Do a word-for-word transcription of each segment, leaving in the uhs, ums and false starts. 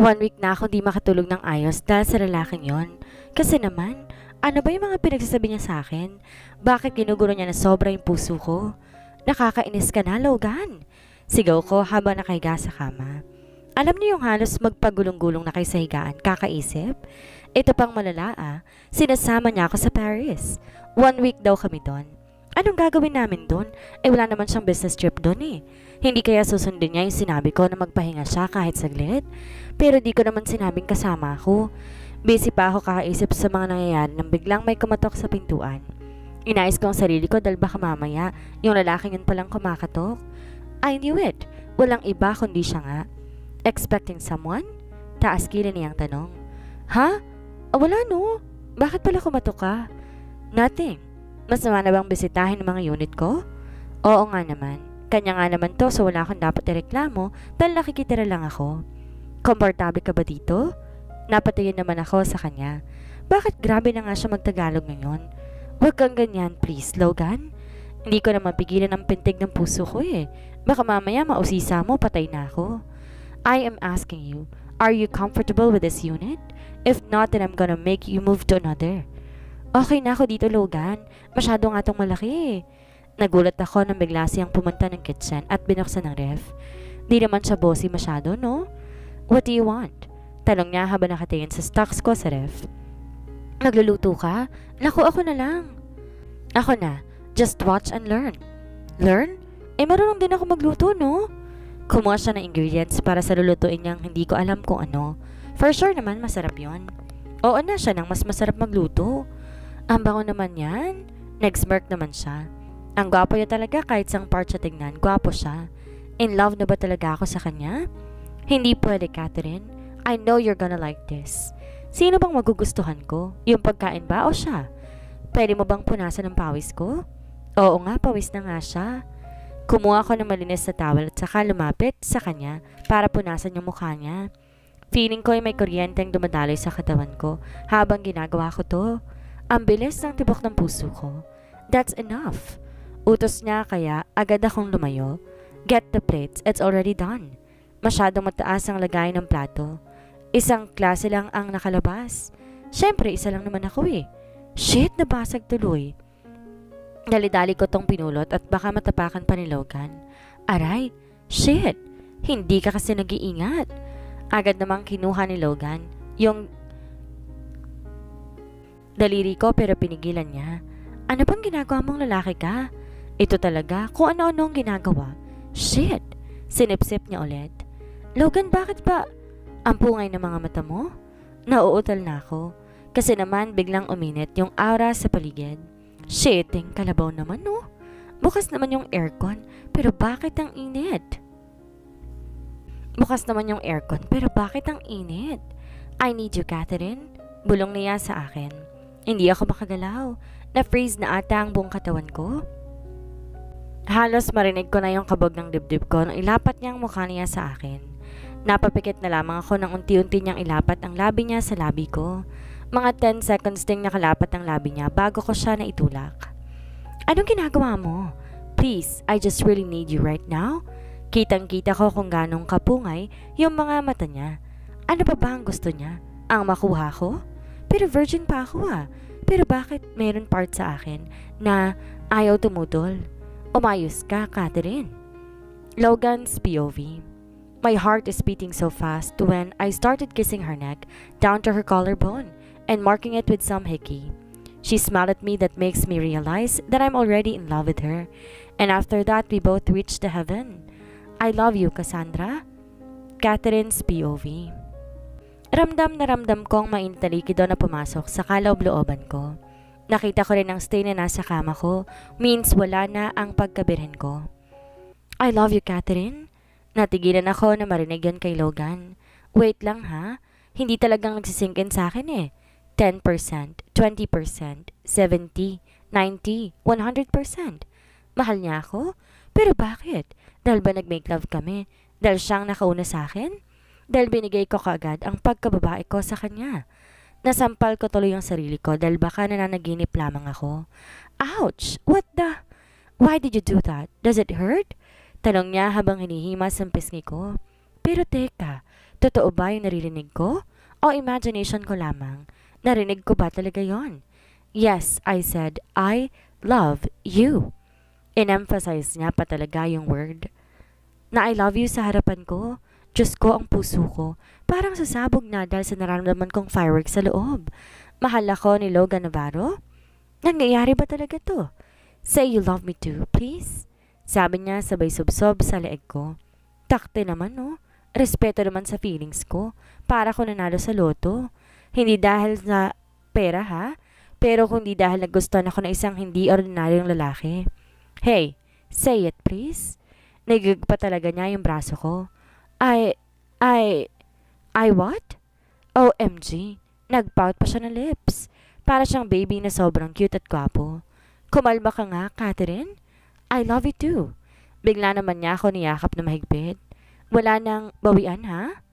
One week na ako di makatulog ng ayos dahil sa lalaking yon. Kasi naman, ano ba yung mga pinagsasabi niya sa akin? Bakit ginugulo niya na sobra yung puso ko? Nakakainis ka na, Logan. Sigaw ko habang nakahiga sa kama. Alam niyo yung halos magpagulong-gulong na kayo sa higaan, kakaisip? Ito pang malala ah, sinasama niya ako sa Paris. One week daw kami doon. Anong gagawin namin doon? Eh wala naman siyang business trip doon eh. Hindi kaya susundin niya yung sinabi ko na magpahinga siya kahit saglit? Pero di ko naman sinabing kasama ako. Busy pa ako kakaisip sa mga nangyayari nang biglang may kumatok sa pintuan. Inayos ko ang sarili ko dahil baka mamaya yung lalaking yun palang kumakatok. I knew it. Walang iba kundi siya nga. Expecting someone? Taas kilay niyang tanong. Ha? Ah, wala no. Bakit pala kumatok ka? Nothing. Masama na bang bisitahin ng mga unit ko? Oo nga naman. Kanya nga naman to so wala akong dapat ireklamo dahil nakikitira lang ako. Komportable ka ba dito? Napatayin naman ako sa kanya. Bakit grabe na nga siya magtagalog ngayon? Huwag kang ganyan please, Logan. Hindi ko na mapigilan ang pintig ng puso ko eh. Baka mamaya mausisa mo, patay na ako. I am asking you, are you comfortable with this unit? If not, then I'm gonna make you move to another. Okay na ako dito, Logan. Masyado nga tong malaki. Nagulat ako nang bigla siyang pumunta ng kitchen at binuksan ng ref. Di naman siya bossy masyado, no? What do you want? Tanong niya habang nakatingin sa stocks ko sa ref. Nagluluto ka? Naku, ako na lang. Ako na. Just watch and learn. Learn? Eh, marunong din ako magluto, no? Kumuha siya ng ingredients para sa lulutuin niyang hindi ko alam kung ano. For sure naman, masarap yon. Oo na siya nang mas masarap magluto. Ang bango naman yan. Nag-smirk naman siya. Ang gwapo niya talaga kahit sang part siya tignan. Gwapo siya. In love na ba talaga ako sa kanya? Hindi pwede, Catherine. I know you're gonna like this. Sino bang magugustuhan ko? Yung pagkain ba o siya? Pwede mo bang punasan ng pawis ko? Oo nga, pawis na nga siya. Kumuha ko ng malinis na towel at saka lumapit sa kanya para punasan yung mukha niya. Feeling ko ay may kuryenteng dumadaloy sa katawan ko habang ginagawa ko to. Ang bilis ng tibok ng puso ko. That's enough. Utos niya kaya agad akong lumayo. Get the plates, it's already done. Masyadong mataas ang lagay ng plato. Isang klase lang ang nakalabas. Siyempre, isa lang naman ako eh. Shit, nabasag tuloy. Dali-dali ko tong pinulot at baka matapakan pa ni Logan. Aray, shit, hindi ka kasi nag-iingat. Agad namang kinuha ni Logan yung daliri ko pero pinigilan niya. Ano bang ginagawa mong lalaki ka? Ito talaga kung ano-ano ang ginagawa. Shit, sinipsip niya ulit. Logan, bakit ba? Ang pungay ng mga mata mo? Nauutal na ako. Kasi naman biglang uminit yung aura sa paligid. Shiting, kalabaw naman no? Bukas naman yung aircon, pero bakit ang init? Bukas naman yung aircon, pero bakit ang init? I need you, Catherine. Bulong niya sa akin. Hindi ako makagalaw. Na-freeze na ata ang buong katawan ko. Halos marinig ko na yung kabog ng dibdib ko nang ilapat niya ang mukha niya sa akin. Napapikit na lamang ako nang unti-unti niyang ilapat ang labi niya sa labi ko. Mga ten seconds ding nakalapat ang labi niya bago ko siya na itulak. Anong ginagawa mo? Please, I just really need you right now. Kitang-kita ko kung ganong kapungay yung mga mata niya. Ano pa ba ang gusto niya? Ang makuha ko? Pero virgin pa ako ah. Pero bakit mayroon part sa akin na ayaw tumutol? Umayos ka, Catherine. Logan's P O V. My heart is beating so fast when I started kissing her neck down to her collarbone and marking it with some hickey. She smiled at me that makes me realize that I'm already in love with her. And after that, we both reached the heaven. I love you, Cassandra. Catherine's P O V. Ramdam na ramdam kong mainit na likido na pumasok sa kaloob-looban ko. Nakita ko rin ang stain na nasa kama ko, means wala na ang pagkabirhen ko. I love you, Catherine. Natigilan ako na marinig yun kay Logan. Wait lang ha, hindi talagang nagsisinkin sa akin eh. ten percent, twenty percent, seventy, ninety, one hundred percent. Mahal niya ako? Pero bakit? Dahil ba nag-make love kami? Dahil siyang nakauna sa akin? Dahil binigay ko kaagad ang pagkababae ko sa kanya? Nasampal ko tuloy ang sarili ko dahil baka nananaginip lamang ako. Ouch! What the? Why did you do that? Does it hurt? Tanong niya habang hinihimas ang pisngi ko. Pero teka, Totoo ba yung naririnig ko? O imagination ko lamang? Narinig ko ba talaga yon? Yes, I said, I love you. In-emphasize niya pa talaga yung word. Na I love you sa harapan ko. Diyos ko, ang puso ko. Parang sasabog na dahil sa nararamdaman kong fireworks sa loob. Mahal ako ni Logan Navarro? Nangyayari ba talaga to? Say you love me too, please. Sabi niya sabay subsob sa leeg ko. Takte naman, no? Respeto naman sa feelings ko. Para ko nanalo sa loto. Hindi dahil sa pera, ha? Pero kundi dahil nagustuhan ako na isang hindi ordinaryong lalaki. Hey, say it please. Nagig pa talaga niya yung braso ko. I, I, I what? O M G, nagpout pa siya ng lips. Para siyang baby na sobrang cute at gwapo. Kumalma ka nga, Catherine. I love you too. Bigla naman niya ako niyakap na mahigpit. Wala nang bawian, ha?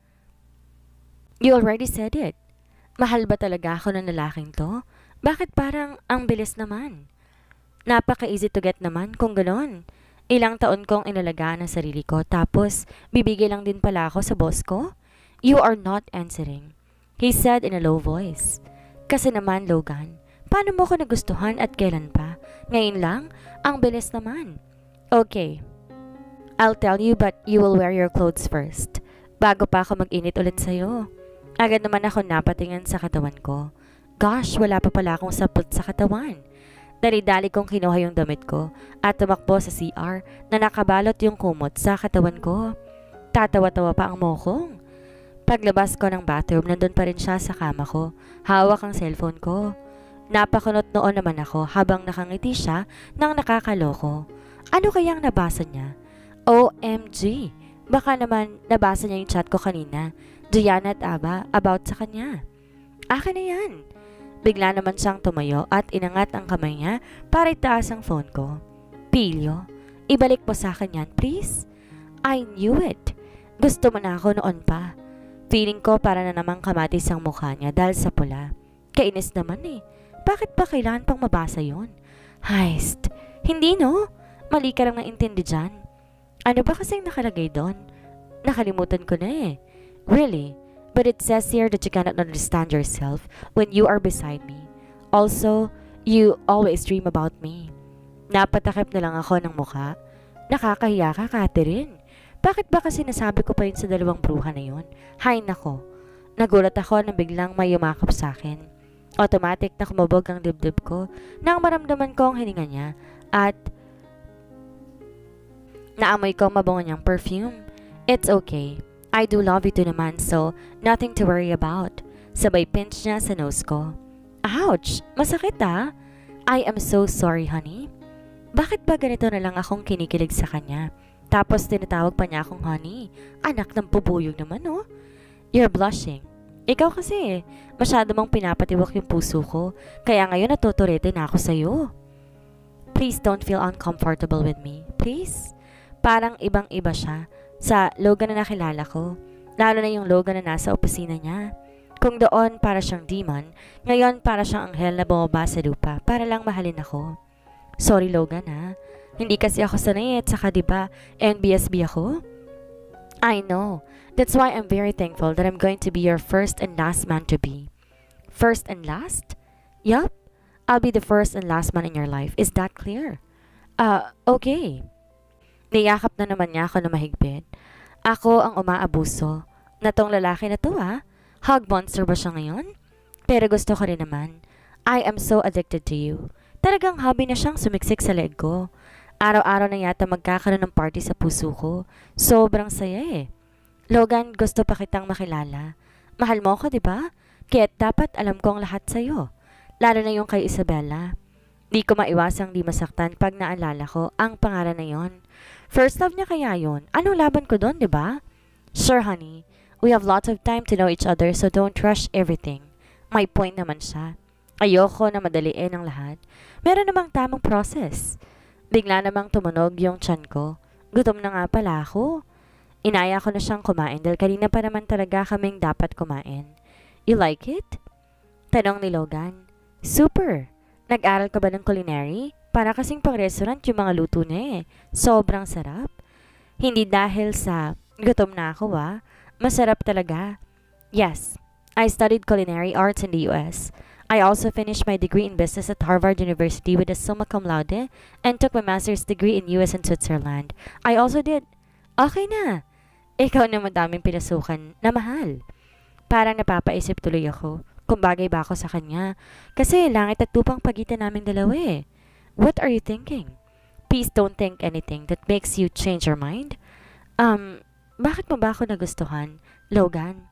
You already said it. Mahal ba talaga ako ng lalaking to? Bakit parang ang bilis naman? Napaka-easy to get naman kung gano'n. Ilang taon kong inalagaan ang sarili ko tapos bibigay lang din pala ako sa boss ko? You are not answering. He said in a low voice. Kasi naman, Logan, paano mo ko nagustuhan at kailan pa? Ngayon lang? Ang bilis naman. Okay. I'll tell you but you will wear your clothes first. Bago pa ako mag-init ulit sa'yo. Agad naman ako napatingin sa katawan ko. Gosh, wala pa pala akong sapot sa katawan. Dali-dali kong kinuha yung damit ko at tumakbo sa C R na nakabalot yung kumot sa katawan ko. Tatawa-tawa pa ang mokong. Paglabas ko ng bathroom, nandun pa rin siya sa kama ko. Hawak ang cellphone ko. Napakunot noon naman ako habang nakangiti siya nang nakakaloko. Ano kayang nabasa niya? O M G! Baka naman nabasa niya yung chat ko kanina. Gianna at Aba about sa kanya. Akin na yan. Bigla naman siyang tumayo at inangat ang kamay niya para itaas ang phone ko. Pilyo, ibalik mo sa akin yan, please. I knew it. Gusto mo na ako noon pa. Feeling ko para na namang kamatis ang mukha niya dahil sa pula. Kainis naman eh. Bakit ba kailangan pang mabasa yon? Heist. Hindi no? Mali ka lang naintindi dyan. Ano ba kasing nakalagay doon? Nakalimutan ko na eh. Really? But it says here that you cannot understand yourself when you are beside me. Also, you always dream about me. Napatakip na lang ako ng mukha. Nakakahiya ka, Catherine. Bakit ba kasi nasabi ko pa yun sa dalawang bruha na yun? Hay nako. Nagulat ako nang biglang may yumakap sa akin. Automatic na kumabog ang dibdib ko nang maramdaman ko ang hininga niya at naamoy ko mabango niyang perfume. It's okay. I do love you too naman, so nothing to worry about. Sabay pinch niya sa nose ko. Ouch! Masakit ah! I am so sorry, honey. Bakit ba ganito na lang akong kinikilig sa kanya? Tapos tinatawag pa niya akong honey. Anak ng pubuyog naman, oh. You're blushing. Ikaw kasi, masyado mong pinapatiwak yung puso ko. Kaya ngayon natuturete na ako sa'yo. Please don't feel uncomfortable with me. Please? Parang ibang-iba siya sa Logan na nakilala ko, lalo na yung Logan na nasa opisina niya. Kung doon para siyang demon, ngayon para siyang anghel na bumaba sa lupa para lang mahalin ako. Sorry Logan ha, hindi kasi ako sanay at saka diba N B S B ako? I know, that's why I'm very thankful that I'm going to be your first and last man to be. First and last? Yup, I'll be the first and last man in your life, is that clear? Uh, okay. Niyakap na naman niya ako na mahigpit. Ako ang umaabuso. Na tong lalaki na to ha? Hug monster ba siya ngayon? Pero gusto ko rin naman. I am so addicted to you. Talagang hobby na siyang sumiksik sa leg ko. Araw-araw na yata magkakaroon ng party sa puso ko. Sobrang saya eh. Logan, gusto pa kitang makilala. Mahal mo ko, di ba? Kaya dapat alam ko ang lahat sa'yo. Lalo na yung kay Isabella. Di ko maiwasang di masaktan pag naalala ko ang pangalan na yon. First love niya kaya yon. Anong laban ko doon, di ba? Sure, honey. We have lots of time to know each other so don't rush everything. May point naman siya. Ayoko na madaliin ang lahat. Meron namang tamang process. Bigla namang tumunog yung tiyan ko. Gutom na nga pala ako. Inaya ko na siyang kumain dahil kanina pa naman talaga kaming dapat kumain. You like it? Tanong ni Logan. Super! Nag-aral ka ba ng culinary? Para kasing pang-restaurant yung mga luto na eh. Sobrang sarap. Hindi dahil sa gutom na ako ah. Masarap talaga. Yes, I studied culinary arts in the U S. I also finished my degree in business at Harvard University with a summa cum laude and took my master's degree in U S and Switzerland. I also did... Okay na. Ikaw na madaming pinasukan na mahal. Parang napapaisip tuloy ako kung bagay ba ako sa kanya. Kasi langit at lupang pagitan naming dalawa eh. What are you thinking? Please don't think anything that makes you change your mind. Um, bakit mo ba ako nagustuhan, Logan?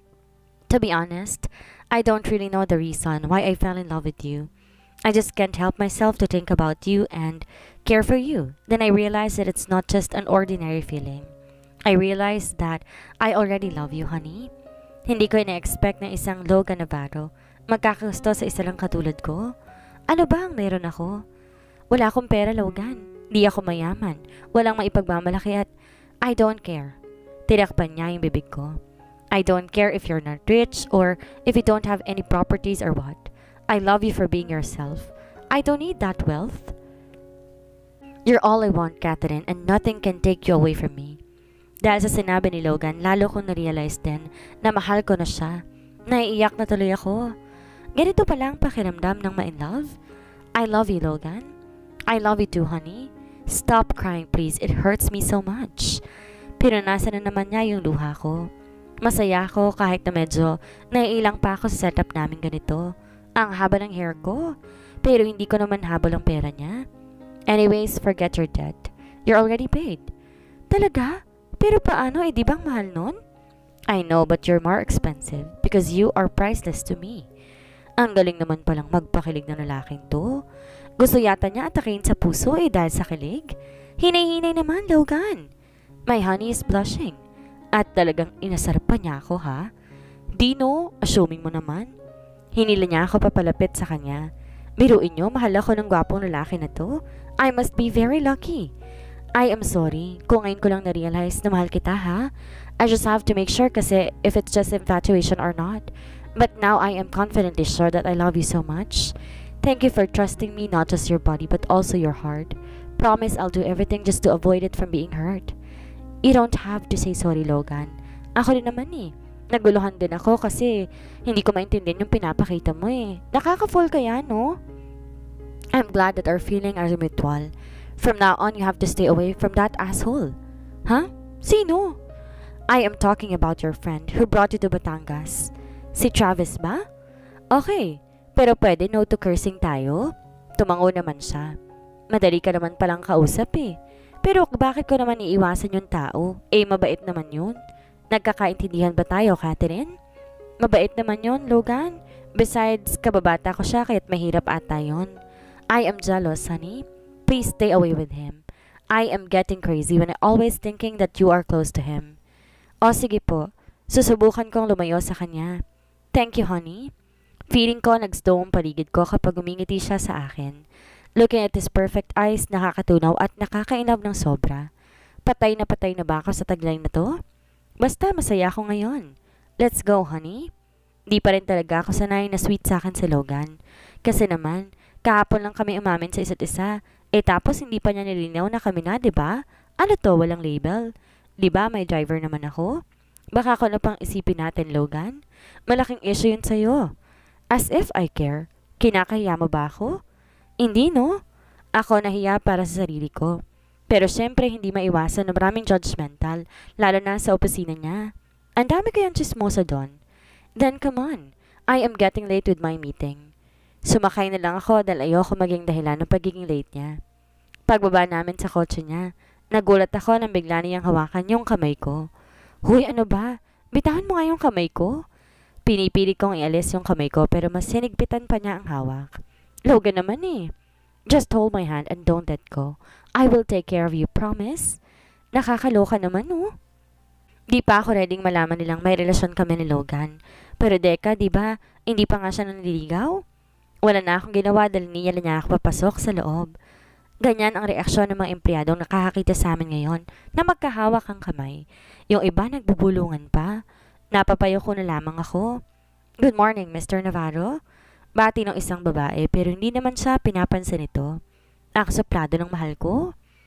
To be honest, I don't really know the reason why I fell in love with you. I just can't help myself to think about you and care for you. Then I realized that it's not just an ordinary feeling. I realized that I already love you, honey. Hindi ko ina-expect na isang Logan Navarro magkakagusto sa isa lang katulad ko. Ano ba ang meron ako? Wala akong pera, Logan. Di ako mayaman. Walang maipagmamalaki at I don't care. Tinakpan niya yung bibig ko. I don't care if you're not rich or if you don't have any properties or what. I love you for being yourself. I don't need that wealth. You're all I want, Catherine, and nothing can take you away from me. Dahil sa sinabi ni Logan, lalo kong na-realize din na mahal ko na siya. Naiiyak na tuloy ako. Ganito pala ang pakiramdam ng ma-in love. I love you, Logan. I love you too, honey. Stop crying, please. It hurts me so much. Pinunasan na naman niya yung luha ko. Masaya ako kahit na medyo naiilang pa ako sa setup namin ganito. Ang haba ng hair ko. Pero hindi ko naman habol ang pera niya. Anyways, forget your debt. You're already paid. Talaga? Pero paano, eh di bang mahal nun? I know, but you're more expensive because you are priceless to me. Ang galing naman palang magpakilig ng lalaking to. Gusto yata niya atakin sa puso eh dahil sa kilig. Hinay-hinay naman, Logan. My honey is blushing. At talagang inasar pa niya ako, ha? Dino, assuming mo naman. Hinila niya ako papalapit sa kanya. Biruin niyo, mahal ako ng gwapong lalaki na to. I must be very lucky. I am sorry kung ngayon ko lang na-realize na mahal kita, ha? I just have to make sure kasi if it's just infatuation or not. But now I am confidently sure that I love you so much. Thank you for trusting me, not just your body but also your heart. Promise I'll do everything just to avoid it from being hurt. You don't have to say sorry, Logan. Ako din naman eh. Naguluhan din ako kasi hindi ko maintindihan yung pinapakita mo eh. Nakaka-fall kaya, no? I'm glad that our feelings are mutual. From now on, you have to stay away from that asshole. Huh? Sino? I am talking about your friend who brought you to Batangas. Si Travis ba? Okay, pero pwede no to cursing tayo? Tumango naman siya. Madali ka naman palang kausap eh. Pero bakit ko naman iiwasan yung tao? Eh, mabait naman yun. Nagkakaintindihan ba tayo, Catherine? Mabait naman yun, Logan. Besides, kababata ko siya kaya't mahirap ata yun. I am jealous, honey. Please stay away with him. I am getting crazy when I always thinking that you are close to him. O sige po, susubukan kong lumayo sa kanya. Thank you, honey. Feeling ko nag-stone paligid ko kapag umingiti siya sa akin. Looking at his perfect eyes, nakakatunaw at nakakainab ng sobra. Patay na patay na ba ako sa taglay na to? Basta masaya ako ngayon. Let's go, honey. Di pa rin talaga ako sanay na sweet sa akin si Logan. Kasi naman, kahapon lang kami umamin sa isa't isa. Eh tapos hindi pa niya nilinaw na kami na, 'di ba? Ano to, walang label? 'Di ba may driver naman ako? Baka ko na pang isipin natin, Logan. Malaking issue yun sa'yo. As if I care. Kinakahiya mo ba ako? Hindi, no? Ako nahiya para sa sarili ko. Pero syempre hindi maiwasan na maraming judgmental, lalo na sa opisina niya. Ang dami kayang chismosa doon. Then come on, I am getting late with my meeting. Sumakay na lang ako dahil ayoko maging dahilan ng pagiging late niya. Pagbaba namin sa kotse niya, nagulat ako nang bigla niyang hawakan yung kamay ko. Huy, ano ba? Bitahan mo nga yung kamay ko. Pinipilit kong ialis yung kamay ko pero mas sinigpitan pa niya ang hawak. Logan naman eh. Just hold my hand and don't let go. I will take care of you, promise? Nakakaloka naman, oh. Di pa ako readyng malaman nilang may relasyon kami ni Logan. Pero Deka, di ba, hindi pa nga siya nanliligaw? Wala na akong ginawa dahil niya niya ako papasok sa loob. Ganyan ang reaksyon ng mga empleyadong nakakakita sa amin ngayon na magkahawak ang kamay. Yung iba nagbubulungan pa. Napapayo ko na lamang ako. Good morning, Mister Navarro. Bati ng isang babae pero hindi naman siya pinapansin ito. Ang suplado ng mahal ko.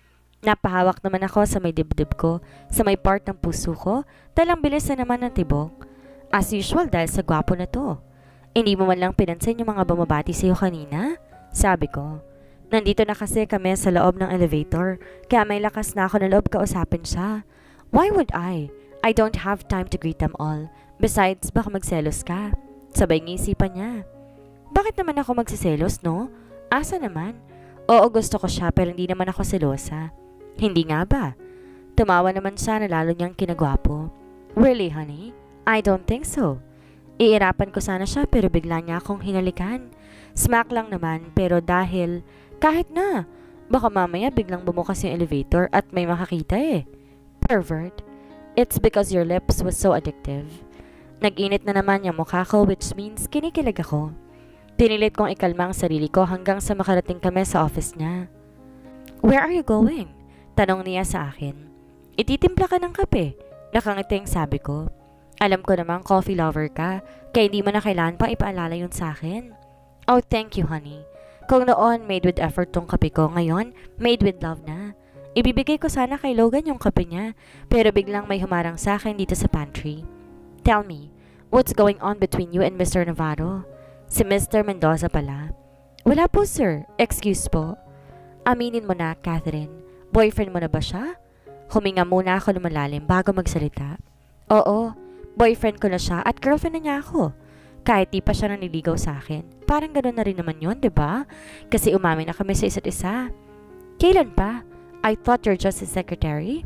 Napahawak naman ako sa may dibdib ko, sa may part ng puso ko, dahil ang bilis na naman ng tibok. As usual dahil sa gwapo na to. Hindi mo man lang pinansin yung mga bumabati sa'yo kanina? Sabi ko. Nandito na kasi kami sa loob ng elevator, kaya may lakas na ako na loob kausapin siya. Why would I? I don't have time to greet them all. Besides, baka magselos ka. Sabay ngisipan niya. Bakit naman ako magsiselos, no? Asa naman? Oo, gusto ko siya pero hindi naman ako selosa. Hindi nga ba? Tumawa naman siya na lalo niyang kinagwapo. Really, honey? I don't think so. Iirapan ko sana siya pero bigla niya akong hinalikan. Smack lang naman pero dahil kahit na. Baka mamaya biglang bumukas yung elevator at may makakita eh. Pervert. It's because your lips was so addictive. Nag-init na naman yung mukha ko which means kinikilig ako. Pinilit kong ikalma ang sarili ko hanggang sa makarating kami sa office niya. Where are you going? Tanong niya sa akin. Ititimpla ka ng kape. Nakangiting sabi ko. Alam ko namang coffee lover ka, kaya hindi mo na kailangan pang ipaalala yun sa akin. Oh, thank you, honey. Kung noon made with effort tong kape ko, ngayon made with love na. Ibibigay ko sana kay Logan yung kape niya, pero biglang may humarang sa akin dito sa pantry. Tell me, what's going on between you and Mister Navarro? Si Mister Mendoza pala. Wala po, sir. Excuse po. Aminin mo na, Catherine. Boyfriend mo na ba siya? Huminga muna ako ng malalim bago magsalita. Oo, boyfriend ko na siya at girlfriend na niya ako. Kahit di pa siya naniligaw sa akin. Parang gano'n na rin naman yun, diba? Kasi umamin na kami sa isa't isa. Kailan pa? I thought you're just his secretary.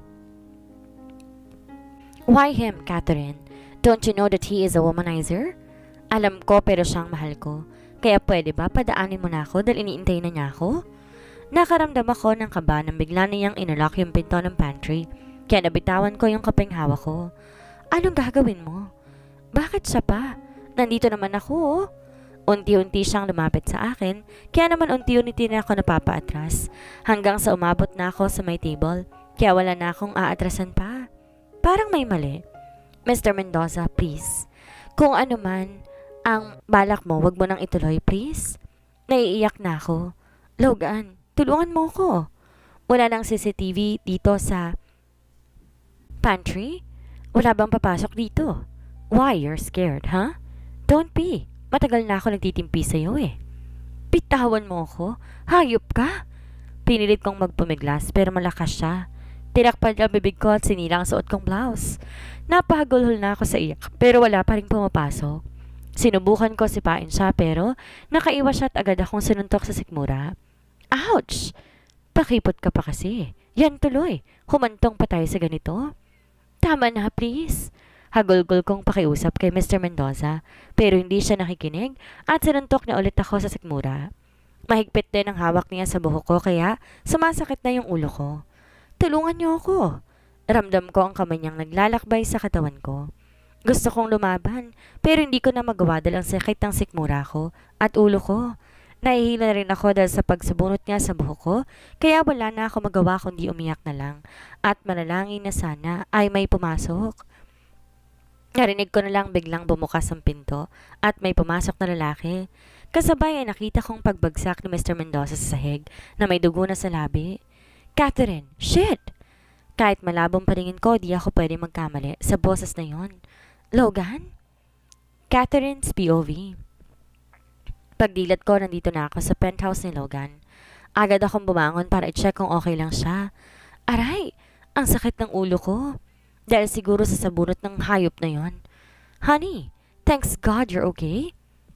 Why him, Catherine? Don't you know that he is a womanizer? Alam ko pero siyang mahal ko. Kaya pwede ba padaanin mo na ako dahil iniintay na niya ako? Nakaramdam ako ng kaba nang bigla niyang inalak yung pinto ng pantry, kaya nabitawan ko yung kapeng hawak ko. Anong gagawin mo? Bakit siya pa? Nandito naman ako, oh. Unti-unti siyang lumapit sa akin, kaya naman unti-unti na ako napapaatras, hanggang sa umabot na ako sa may table, kaya wala na akong aatrasan pa. Parang may mali. Mister Mendoza, please. Kung ano man ang balak mo, wag mo nang ituloy, please. Naiiyak na ako. Logan, tulungan mo ko. Wala nang C C T V dito sa pantry? Wala bang papasok dito? Why, you're scared, huh? Don't be. Matagal na ako nagtitimpi sa'yo eh. Bitawan mo ako? Hayop ka? Pinilit kong magpumiglas pero malakas siya. Tinakpan niya bibig ko at sinila ang suot kong blouse. Napahagulhol na ako sa iyak pero wala pa rin pumapasok. Sinubukan ko sipain siya pero nakaiwas siya at agad akong sinuntok sa sikmura. Ouch! Pakipot ka pa kasi. Yan tuloy. Humantong pa tayo sa ganito. Tama na, please. Hagulgol kong pakiusap kay Mister Mendoza pero hindi siya nakikinig at sinuntok niya ulit ako sa sikmura. Mahigpit din ang hawak niya sa buhok ko kaya sumasakit na yung ulo ko. Tulungan niyo ako. Ramdam ko ang kamay niyang naglalakbay sa katawan ko. Gusto kong lumaban pero hindi ko na magawa dahil ang sakit ng sikmura ko at ulo ko. Nahihila rin ako dahil sa pagsubunot niya sa buhok ko, kaya wala na ako magawa kundi umiyak na lang at manalangin na sana ay may pumasok. Narinig ko na lang biglang bumukas ang pinto at may pumasok na lalaki. Kasabay ay nakita kong pagbagsak ni Mister Mendoza sa sahig na may dugo na sa labi. Catherine, shit! Kahit malabong paningin ko, di ako pwede magkamali sa boses na yon. Logan? Catherine's P O V. Pagdilat ko, nandito na ako sa penthouse ni Logan. Agad akong bumangon para i-check kung okay lang siya. Aray! Ang sakit ng ulo ko. Dahil siguro sa sabunot ng hayop na yon. Honey, thanks God you're okay.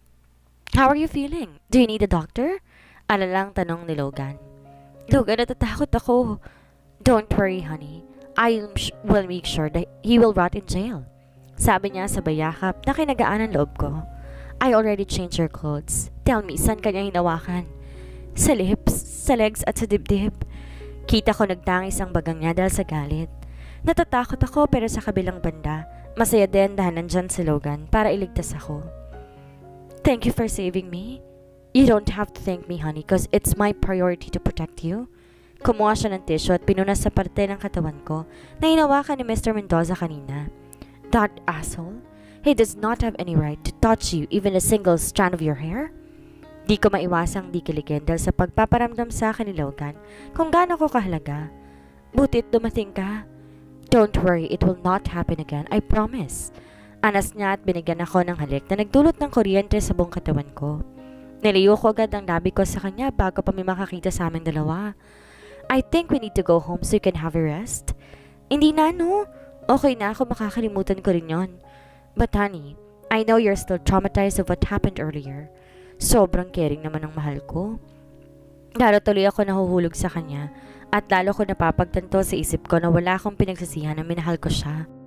How are you feeling? Do you need a doctor? Alalang tanong ni Logan. Logan, natatakot ako. Don't worry, honey. I will make sure that he will rot in jail. Sabi niya sa bayakap na kinagaan ang loob ko. I already changed your clothes. Tell me, saan kanya hinawakan? Sa lips, sa legs at sa dibdib. Kita ko nagtangis ang bagang niya dahil sa galit. Natatakot ako pero sa kabilang banda, masaya din dahil nandyan si Logan para iligtas ako. Thank you for saving me. You don't have to thank me, honey, cause it's my priority to protect you. Kumuha siya ng tissue at pinunas sa parte ng katawan ko na hinawakan ni Mister Mendoza kanina. That asshole? He does not have any right to touch you even a single strand of your hair? Di ko maiwasang di kiligin dahil sa pagpaparamdam sa akin ni Logan kung gaano ko kahalaga. Buti't dumating ka. Don't worry, it will not happen again, I promise. Anas niya at binigyan ako ng halik na nagdulot ng kuryente sa buong katawan ko. Niliyo ko agad ang labi ko sa kanya bago pa may makakita sa aming dalawa. I think we need to go home so you can have a rest. Hindi na, no? Okay na ako, makakalimutan ko rin yon. But honey, I know you're still traumatized of what happened earlier. Sobrang caring naman ng mahal ko. Lalo tuloy ako nahuhulog sa kanya at lalo ko napapagtanto sa isip ko na wala akong pinagsasihan na minahal ko siya.